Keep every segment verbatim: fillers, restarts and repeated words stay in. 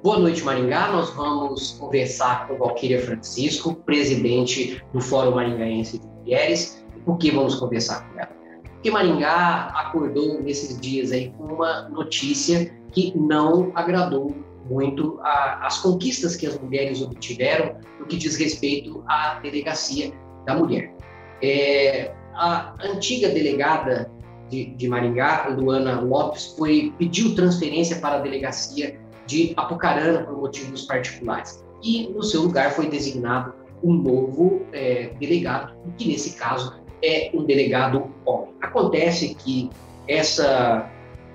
Boa noite, Maringá. Nós vamos conversar com Valquíria Francisco, presidente do Fórum Maringaense de Mulheres. E por que vamos conversar com ela? Porque Maringá acordou nesses dias aí com uma notícia que não agradou muito a, as conquistas que as mulheres obtiveram no que diz respeito à delegacia da mulher. É, a antiga delegada de, de Maringá, Luana Lopes, foi, pediu transferência para a delegacia de Apucarana por motivos particulares. E, no seu lugar, foi designado um novo é, delegado, que, nesse caso, é um delegado homem. Acontece que essa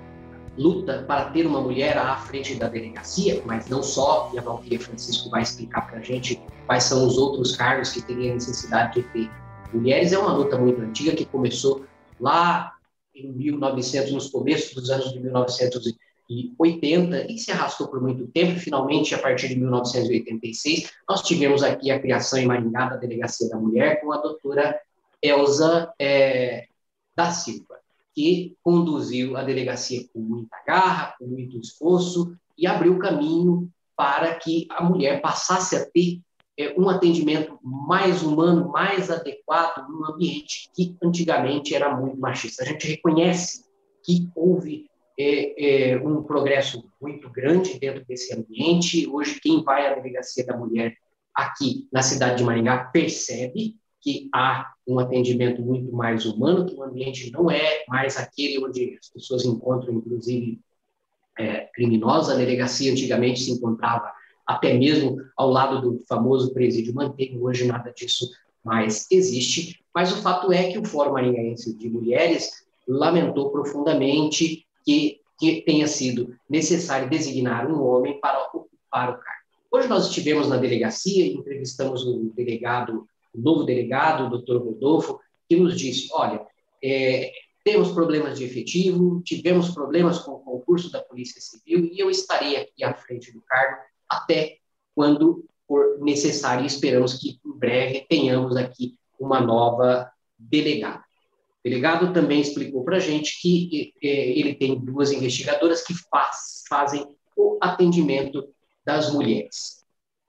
luta para ter uma mulher à frente da delegacia, mas não só, e a Valquíria Francisco vai explicar para a gente quais são os outros cargos que teria necessidade de ter mulheres, é uma luta muito antiga que começou lá em mil e novecentos, nos começos dos anos de mil novecentos e oitenta, e se arrastou por muito tempo. Finalmente, a partir de mil novecentos e oitenta e seis, nós tivemos aqui a criação em Maringá da Delegacia da Mulher com a doutora Elza é, da Silva, que conduziu a delegacia com muita garra, com muito esforço, e abriu caminho para que a mulher passasse a ter é, um atendimento mais humano, mais adequado, num ambiente que antigamente era muito machista. A gente reconhece que houve é, é, um progresso muito grande dentro desse ambiente. Hoje, quem vai à Delegacia da Mulher aqui na cidade de Maringá percebe que há um atendimento muito mais humano, que o ambiente não é mais aquele onde as pessoas encontram, inclusive, é, criminosos. A delegacia antigamente se encontrava até mesmo ao lado do famoso presídio Manteiga. Hoje nada disso mais existe, mas o fato é que o Fórum Maringaense de Mulheres lamentou profundamente que, que tenha sido necessário designar um homem para ocupar o cargo. Hoje nós estivemos na delegacia e entrevistamos o delegado, o novo delegado, o doutor Rodolfo, que nos disse, olha, é, temos problemas de efetivo, tivemos problemas com o concurso da Polícia Civil e eu estarei aqui à frente do cargo até quando for necessário. Esperamos que em breve tenhamos aqui uma nova delegada. O delegado também explicou para a gente que é, ele tem duas investigadoras que faz, fazem o atendimento das mulheres.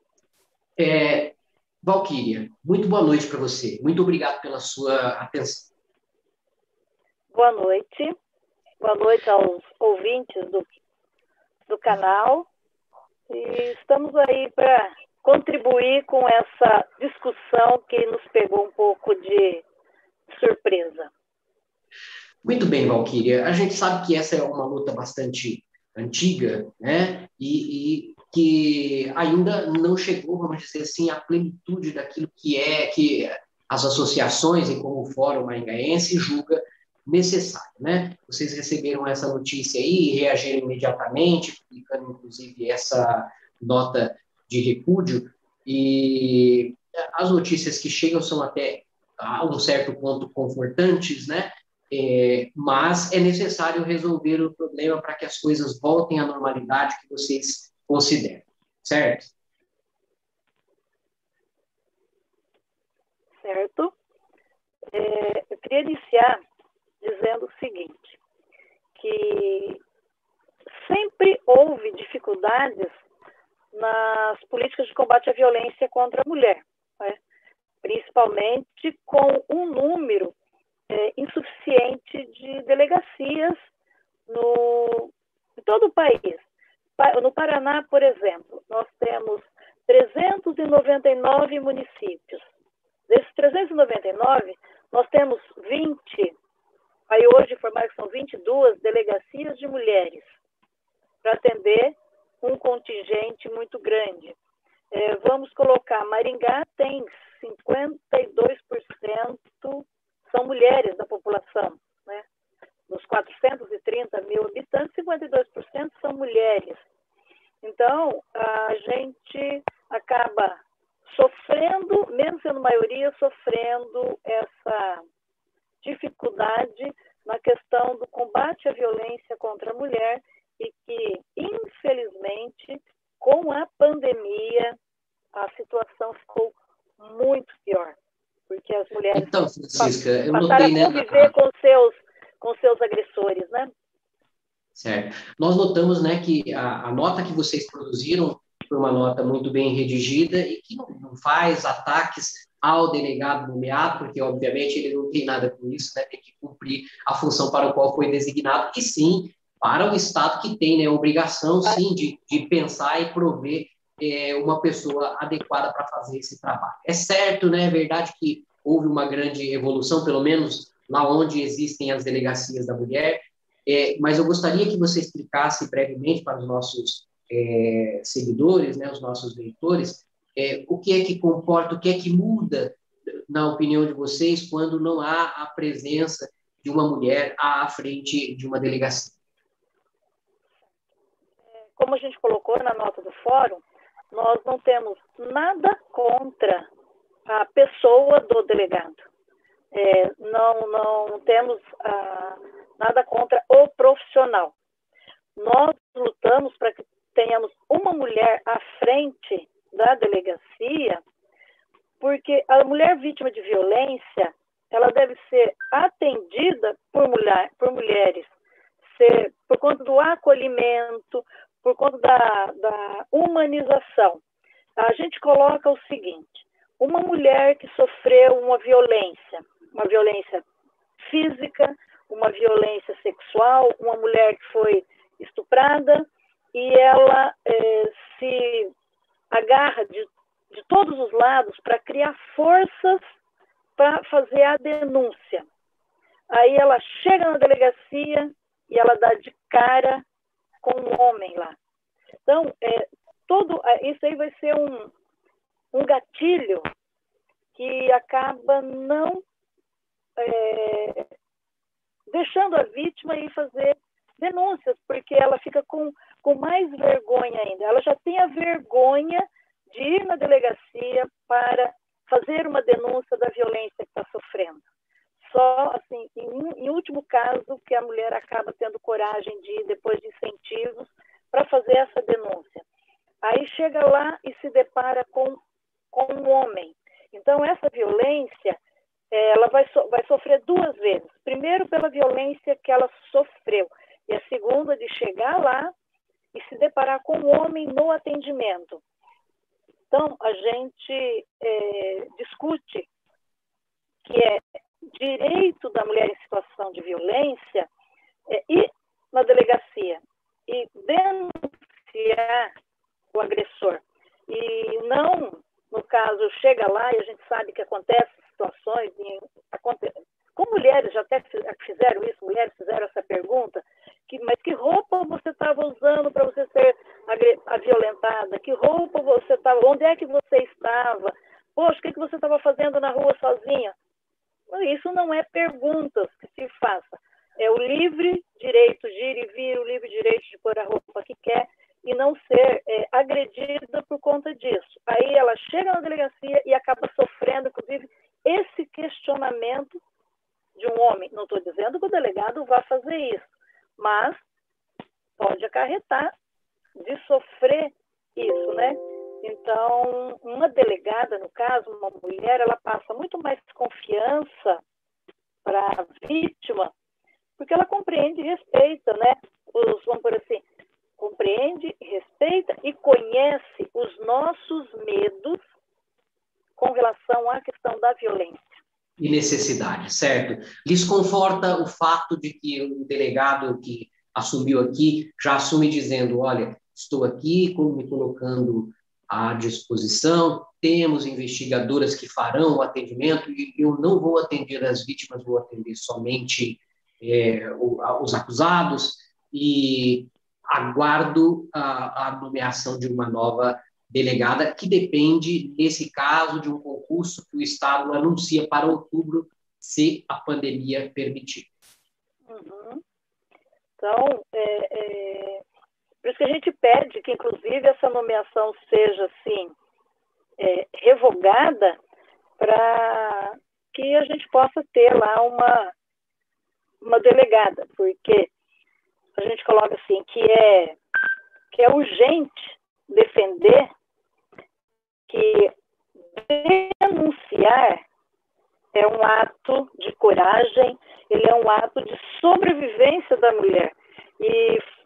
É, Valquíria, muito boa noite para você. Muito obrigado pela sua atenção. Boa noite. Boa noite aos ouvintes do, do canal. E estamos aí para contribuir com essa discussão que nos pegou um pouco de surpresa. Muito bem, Valquíria. A gente sabe que essa é uma luta bastante antiga, né? E, e que ainda não chegou, vamos dizer assim, à plenitude daquilo que é que as associações e como o Fórum Maringaense julga necessário, né? Vocês receberam essa notícia aí e reagiram imediatamente, publicando inclusive essa nota de repúdio, e as notícias que chegam são até a um certo ponto confortantes, né? É, mas é necessário resolver o problema para que as coisas voltem à normalidade que vocês consideram, certo? Certo. É, eu queria iniciar dizendo o seguinte, que sempre houve dificuldades nas políticas de combate à violência contra a mulher, né? Principalmente com um número é, insuficiente de delegacias no, em todo o país. No Paraná, por exemplo, nós temos trezentos e noventa e nove municípios. Desses trezentos e noventa e nove, nós temos vinte, aí hoje informaram que são vinte e duas delegacias de mulheres para atender um contingente muito grande. É, vamos colocar, Maringá tem cinquenta e dois por cento são mulheres da população, né? Dos quatrocentos e trinta mil habitantes, cinquenta e dois por cento são mulheres. Então, a gente acaba sofrendo, mesmo sendo maioria, sofrendo essa dificuldade na questão do combate à violência contra a mulher e que, infelizmente, com a pandemia, a situação ficou muito pior, porque as mulheres então, Francisca, eu passaram notei, a conviver né? com seus, com seus agressores, né? Certo. Nós notamos, né, que a, a nota que vocês produziram foi uma nota muito bem redigida e que não, não faz ataques ao delegado nomeado, porque, obviamente, ele não tem nada com isso, né, tem que cumprir a função para a qual foi designado, e sim para o Estado que tem, né, a obrigação, sim, de, de pensar e prover é, uma pessoa adequada para fazer esse trabalho. É certo, né, é verdade que houve uma grande evolução, pelo menos lá onde existem as delegacias da mulher, é, mas eu gostaria que você explicasse brevemente para os nossos é, seguidores, né, os nossos leitores, é, o que é que comporta, o que é que muda, na opinião de vocês, quando não há a presença de uma mulher à frente de uma delegacia. Como a gente colocou na nota do fórum, nós não temos nada contra a pessoa do delegado. É, não, não temos ah, nada contra o profissional. Nós lutamos para que tenhamos uma mulher à frente da delegacia, porque a mulher vítima de violência, ela deve ser atendida por, mulher, por mulheres, ser, por conta do acolhimento, por conta da, da humanização. A gente coloca o seguinte: uma mulher que sofreu uma violência, uma violência física, uma violência sexual, uma mulher que foi estuprada e ela eh, se agarra de, de todos os lados para criar forças para fazer a denúncia. Aí ela chega na delegacia e ela dá de cara com um homem lá. Então, é, todo, isso aí vai ser um, um gatilho que acaba não é, deixando a vítima ir fazer denúncias, porque ela fica com, com mais vergonha ainda. Ela já tem a vergonha de ir na delegacia para fazer uma denúncia da violência que está sofrendo. Só, assim, em, em último caso, que a mulher acaba tendo coragem de ir, depois de incentivos, para fazer essa denúncia. Aí chega lá e se depara com, com um homem. Então, essa violência, ela vai, so, vai sofrer duas vezes. Primeiro, pela violência que ela sofreu. E a segunda, de chegar lá e se deparar com um homem no atendimento. Então, a gente é, discute que é direito da mulher em situação de violência é ir na delegacia e denunciar o agressor. E não, no caso, chega lá e a gente sabe que acontecem situações, em, aconte, com mulheres já até fizeram isso, mulheres fizeram essa pergunta, que, mas que roupa você estava usando para você ser violentada? Que roupa você estava, onde é que você estava? Poxa, o que, que você estava fazendo na rua sozinha? Isso não é perguntas que se faça. É o livre direito de ir e vir, o livre direito de pôr a roupa que quer e não ser é, agredida por conta disso. Aí ela chega na delegacia e acaba sofrendo, inclusive, esse questionamento de um homem. Não estou dizendo que o delegado vá fazer isso, mas pode acarretar de sofrer isso, né? Então, uma delegada, no caso, uma mulher, ela passa muito mais confiança para a vítima, porque ela compreende e respeita, né? Os, vamos por assim, compreende, respeita e conhece os nossos medos com relação à questão da violência. E necessidade, certo? Lhes conforta o fato de que o delegado que assumiu aqui já assume dizendo, olha, estou aqui me colocando à disposição, temos investigadoras que farão o atendimento e eu não vou atender as vítimas, vou atender somente é, os acusados e aguardo a, a nomeação de uma nova delegada, que depende, nesse caso, de um concurso que o Estado anuncia para outubro, se a pandemia permitir. Uhum. Então, é, é, por isso que a gente pede que, inclusive, essa nomeação seja, assim, é, revogada para que a gente possa ter lá uma, uma delegada, porque a gente coloca assim, que é, que é urgente defender que denunciar é um ato de coragem, ele é um ato de sobrevivência da mulher. E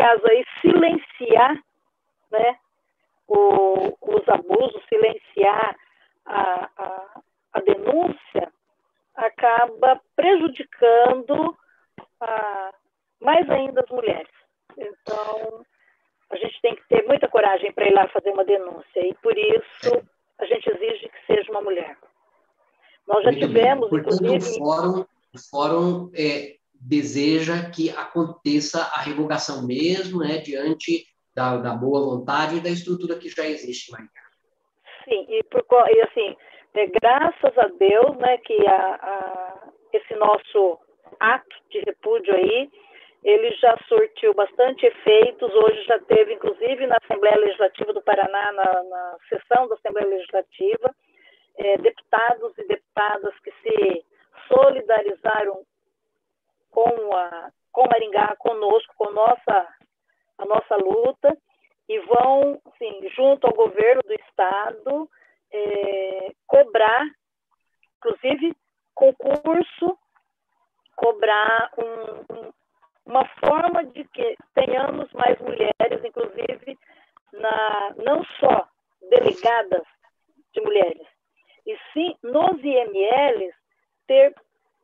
caso aí, silenciar, né, o, os abusos, silenciar a, a, a denúncia, acaba prejudicando a, mais ainda as mulheres. Então, a gente tem que ter muita coragem para ir lá fazer uma denúncia, e por isso a gente exige que seja uma mulher. Nós já Muito tivemos, bem. Portanto, inclusive... o fórum, o fórum é, deseja que aconteça a revogação mesmo, né, diante da, da boa vontade e da estrutura que já existe, Maria. Sim, e, por, e assim, é, graças a Deus, né, que a, a, esse nosso ato de repúdio aí, ele já surtiu bastante efeitos. Hoje já teve, inclusive, na Assembleia Legislativa do Paraná, na, na sessão da Assembleia Legislativa, é, deputados e deputadas que se solidarizaram com, a, com Maringá, conosco, com nossa, a nossa luta, e vão, assim, junto ao governo do Estado, é, cobrar, inclusive, concurso, cobrar um, um, uma forma de que tenhamos mais mulheres, inclusive, na, não só delegadas de mulheres, e sim nos I M Ls, ter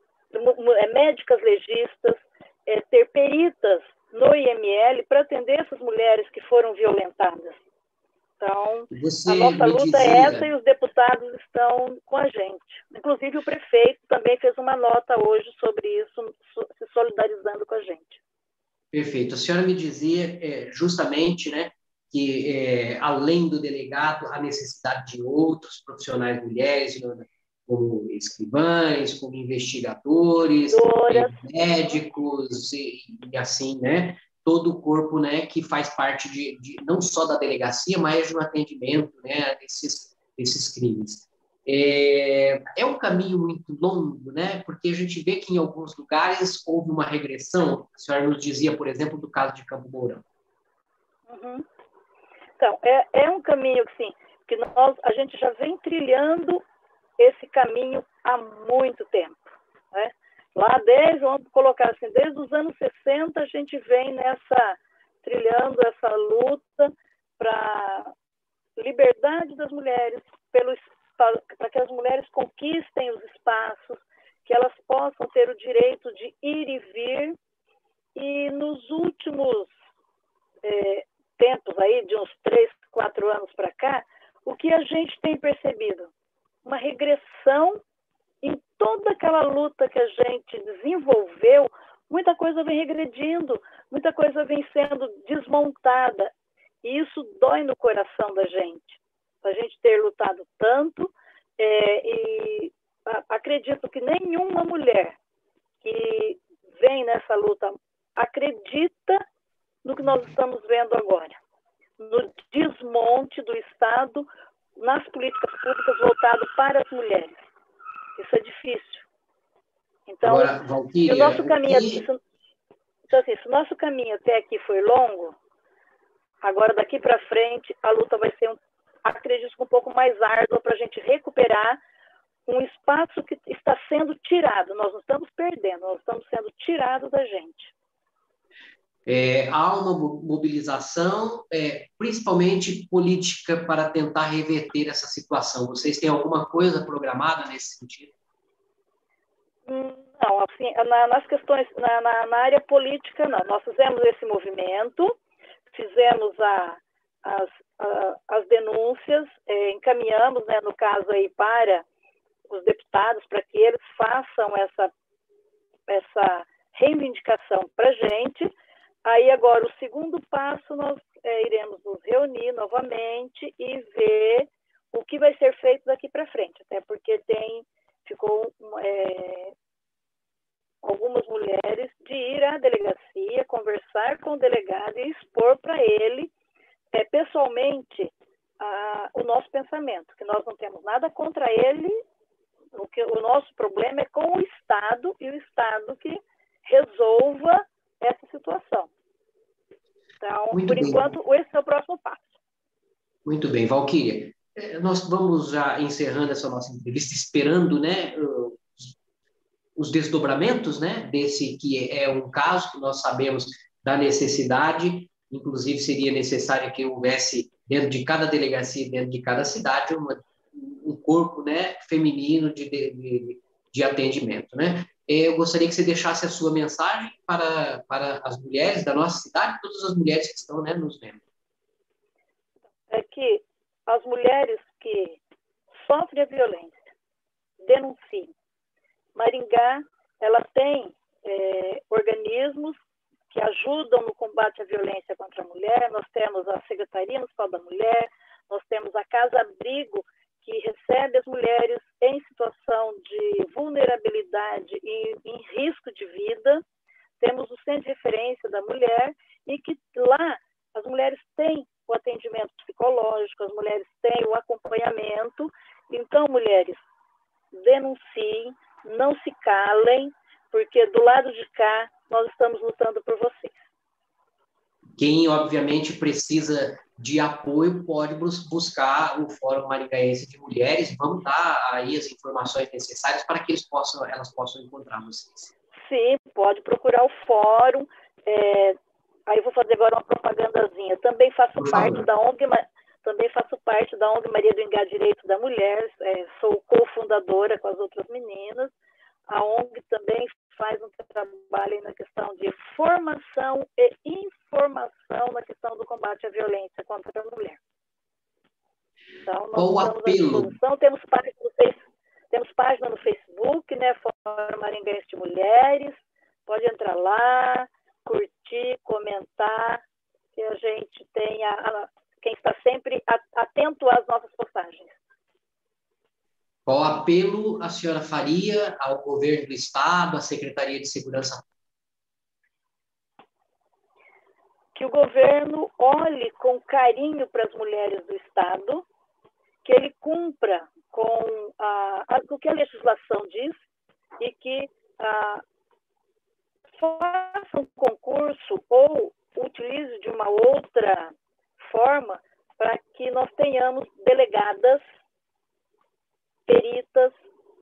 médicas legistas, é, ter peritas no I M L para atender essas mulheres que foram violentadas. Então, Você a nossa luta dizia... é essa, e os deputados estão com a gente. Inclusive, o prefeito também fez uma nota hoje sobre isso, se solidarizando com a gente. Perfeito. A senhora me dizia é, justamente, né, que é, além do delegado, a necessidade de outros profissionais mulheres, como escrivães, como investigadores, médicos e, e assim, né? Todo o corpo, né, que faz parte de, de não só da delegacia, mas no atendimento, né, desses, desses crimes. É, é um caminho muito longo, né? Porque a gente vê que em alguns lugares houve uma regressão. A senhora nos dizia, por exemplo, do caso de Campo Mourão. Uhum. Então, é, é um caminho que, sim, que nós, a gente já vem trilhando esse caminho há muito tempo, né? Lá desde, vamos colocar assim, desde os anos sessenta, a gente vem nessa, trilhando essa luta para liberdade das mulheres, para que as mulheres conquistem os espaços, que elas possam ter o direito de ir e vir. E nos últimos é, tempos aí, de uns três, quatro anos para cá, o que a gente tem percebido? Uma regressão em toda aquela luta que a gente desenvolveu. Muita coisa vem regredindo, muita coisa vem sendo desmontada, e isso dói no coração da gente, a gente ter lutado tanto, é, e a, acredito que nenhuma mulher que vem nessa luta acredita no que nós estamos vendo agora, no desmonte do Estado nas políticas públicas voltado para as mulheres. Isso é difícil. Então, Agora, Valquíria, se o nosso caminho, e... se, então, assim, se o nosso caminho até aqui foi longo, agora daqui para frente a luta vai ser, um, acredito, um pouco mais árdua para a gente recuperar um espaço que está sendo tirado. Nós não estamos perdendo, nós estamos sendo tirados da gente. É, há uma mobilização, é, principalmente política, para tentar reverter essa situação. Vocês têm alguma coisa programada nesse sentido? Não, assim, na, nas questões, na, na, na área política, não. Nós fizemos esse movimento, fizemos a, as, a, as denúncias, é, encaminhamos, né, no caso aí, para os deputados, para que eles façam essa, essa reivindicação para a gente. Aí, agora, o segundo passo, nós é, iremos nos reunir novamente e ver o que vai ser feito daqui para frente, até porque tem, ficou é, algumas mulheres de ir à delegacia, conversar com o delegado e expor para ele, é, pessoalmente, a, o nosso pensamento, que nós não temos nada contra ele, o, que, o nosso problema é com o Estado, e o Estado que resolva essa situação. Então, Muito por bem. enquanto, esse é o próximo passo. Muito bem, Valquíria. Nós vamos já encerrando essa nossa entrevista, esperando, né, os desdobramentos, né, desse que é um caso que nós sabemos da necessidade, inclusive seria necessário que houvesse, dentro de cada delegacia, dentro de cada cidade, uma, um corpo, né, feminino de, de, de atendimento, né? Eu gostaria que você deixasse a sua mensagem para, para as mulheres da nossa cidade, todas as mulheres que estão, né, nos vendo. É que as mulheres que sofrem a violência denunciem. Maringá, ela tem é, organismos que ajudam no combate à violência contra a mulher. Nós temos a Secretaria Municipal da Mulher, nós temos a Casa Abrigo, que recebe as mulheres em situação de vulnerabilidade e em risco de vida. Temos o Centro de Referência da Mulher, e que lá as mulheres têm o atendimento psicológico, as mulheres têm o acompanhamento. Então, mulheres, denunciem, não se calem, porque do lado de cá nós estamos lutando por vocês. Quem, obviamente, precisa de apoio pode buscar o Fórum Maringaense de Mulheres. Vamos dar aí as informações necessárias para que eles possam, elas possam encontrar vocês. Sim, pode procurar o fórum. É, aí eu vou fazer agora uma propagandazinha. Também faço Por parte favor. da ONG, também faço parte da ONG Maria do Ingá Direito da Mulher. É, sou cofundadora com as outras meninas. A ONG também faz um trabalho na questão de formação e informação na questão do combate à violência contra a mulher. Então, nós Qual o estamos à apelo? disposição. Temos página no Facebook, temos página no Facebook, né, Fórum Maringaense de Mulheres. Pode entrar lá, curtir, comentar, que a gente tenha, quem está sempre atento às nossas postagens. Qual apelo a senhora faria ao governo do Estado, à Secretaria de Segurança? Que o governo olhe com carinho para as mulheres do Estado, que ele cumpra com a, a, o que a legislação diz e que a, faça um concurso ou utilize de uma outra forma para que nós tenhamos delegadas, peritas,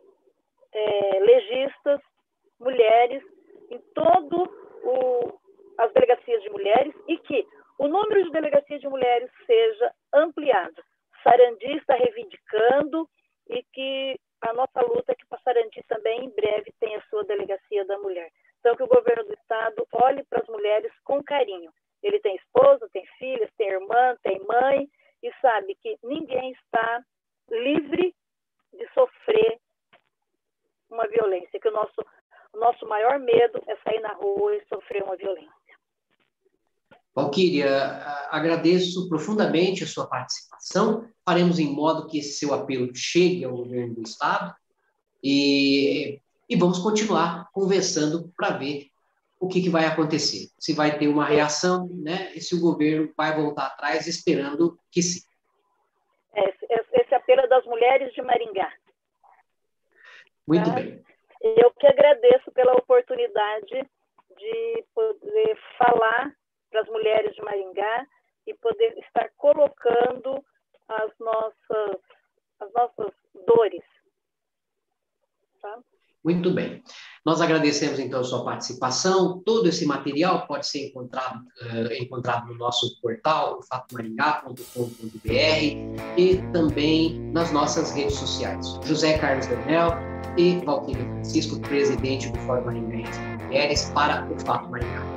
é, legistas, mulheres, em todo o, as delegacias de mulheres, e que o número de delegacias de mulheres seja ampliado. Sarandi está reivindicando, e que a nossa luta é que a Sarandi também em breve tenha a sua delegacia da mulher. Então, que o governo do Estado olhe para as mulheres com carinho. Ele tem esposa, tem filhas, tem irmã, tem mãe, e sabe que ninguém está livre de sofrer uma violência, que o nosso, o nosso maior medo é sair na rua e sofrer uma violência. Valquíria, agradeço profundamente a sua participação. Faremos em modo que esse seu apelo chegue ao governo do Estado e, e vamos continuar conversando para ver o que, que vai acontecer. Se vai ter uma reação, né, e se o governo vai voltar atrás, esperando que sim. Esse, esse apelo é das mulheres de Maringá. Muito tá? bem. Eu que agradeço pela oportunidade de poder falar para as mulheres de Maringá e poder estar colocando as nossas, as nossas dores. Tá? Muito bem. Nós agradecemos, então, a sua participação. Todo esse material pode ser encontrado, uh, encontrado no nosso portal, fato maringá ponto com ponto b r, e também nas nossas redes sociais. José Carlos Daniel e Valquíria Francisco, presidente do Fórum Maringaense de Mulheres, para o Fato Maringá.